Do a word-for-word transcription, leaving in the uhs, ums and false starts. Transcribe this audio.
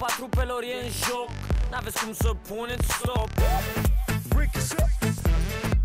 trupelor e în joc, n-aveți cum să puneți stop.